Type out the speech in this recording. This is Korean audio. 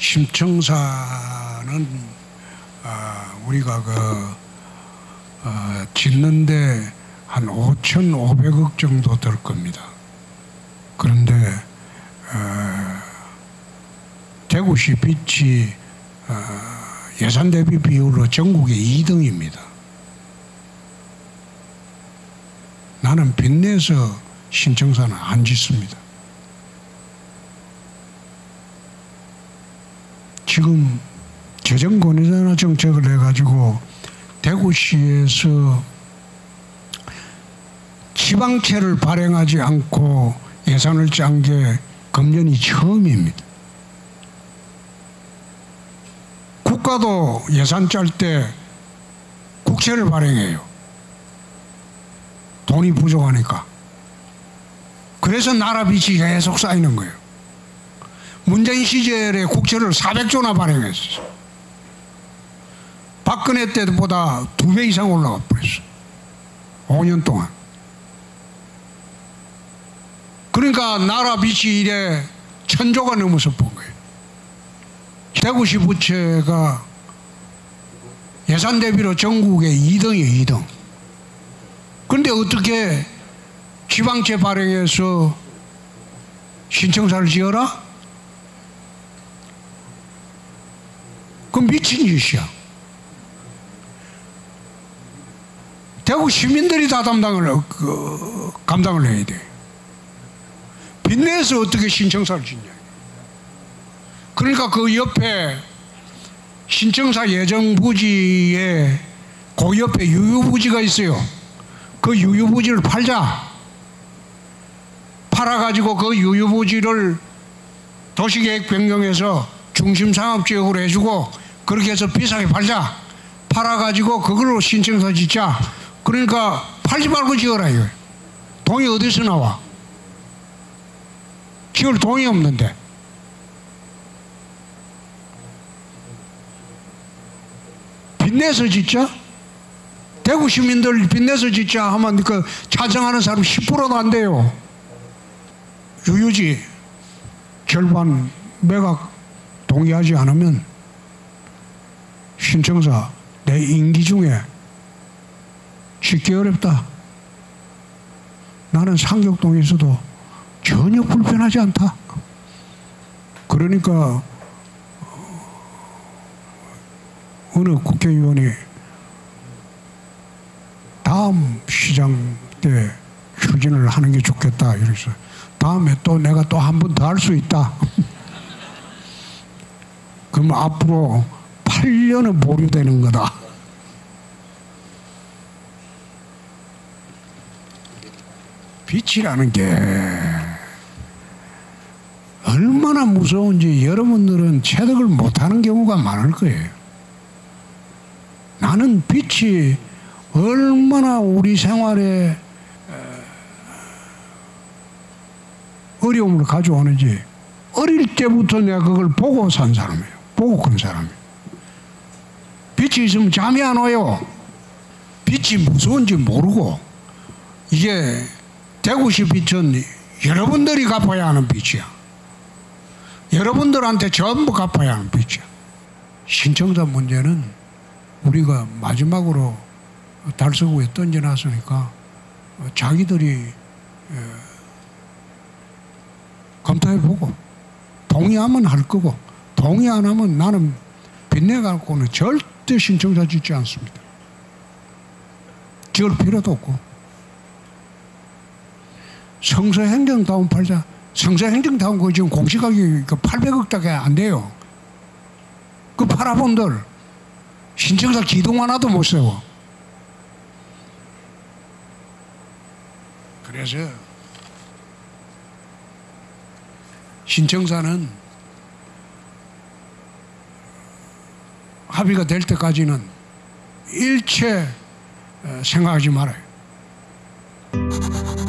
심청사는 우리가 짓는데 한 5,500억 정도 들 겁니다. 그런데 대구시 빚이 예산 대비 비율로 전국의 2등입니다. 나는 빚내서 신청사는 안 짓습니다. 지금 재정권이나 정책을 해가지고 대구시에서 지방채를 발행하지 않고 예산을 짠 게 금년이 처음입니다. 국가도 예산 짤 때 국채를 발행해요. 돈이 부족하니까. 그래서 나라 빚이 계속 쌓이는 거예요. 문재인 시절에 국채를 400조나 발행했어요. 박근혜 때보다 2배 이상 올라가 버렸어요. 5년 동안. 그러니까 나라 빚이 이래 1,000조가 넘어서 본 거예요. 대구시 부채가 예산 대비로 전국의 2등이에요. 2등. 그런데 어떻게 지방채 발행해서 신청사를 지어라? 그건 미친 짓이야. 대구 시민들이 다 감당을 해야 돼. 빚내서 어떻게 신청사를 짓냐. 그러니까 그 옆에 신청사 예정부지에 그 옆에 유유부지가 있어요. 그 유유부지를 팔자. 팔아가지고 그 유유부지를 도시계획 변경해서 중심상업지역으로 해주고 그렇게 해서 비싸게 팔자. 팔아가지고 그걸로 신청서 짓자. 그러니까 팔지 말고 지어라 이거예요. 돈이 어디서 나와? 지을 돈이 없는데. 빚내서 짓자? 대구 시민들 빚내서 짓자 하면 그 찬성하는 사람 10%도 안 돼요. 유유지 절반 매각 동의하지 않으면 신청사 내 임기 중에 짓기 어렵다. 나는 상격동에서도 전혀 불편하지 않다. 그러니까 어느 국회의원이 다음 시장 때 추진을 하는 게 좋겠다 이래서 다음에 또 내가 또 한 번 더 할 수 있다. 그럼 앞으로 8년은 보류되는 거다. 빚이라는 게 얼마나 무서운지 여러분들은 체득을 못하는 경우가 많을 거예요. 나는 빚이 얼마나 우리 생활에 어려움을 가져오는지 어릴 때부터 내가 그걸 보고 산 사람이에요. 보고 큰 사람이에요. 빚이 있으면 잠이 안 와요. 빚이 무서운지 모르고 이게 대구시 빚은 여러분들이 갚아야 하는 빚이야. 여러분들한테 전부 갚아야 하는 빚이야. 신청자 문제는 우리가 마지막으로 달서구에 던져놨으니까 자기들이 검토해보고 동의하면 할 거고 동의 안 하면 나는 빚내갖고는 절대 신청자 짓지 않습니다. 지을 필요도 없고. 성서행정타운 팔자. 성서행정타운 그 지금 공시가격이 800억밖에 안 돼요. 그 팔아본들 신청사 기둥 하나도 못 세워. 그래서 신청사는 합의가 될 때까지는 일체 생각하지 말아요.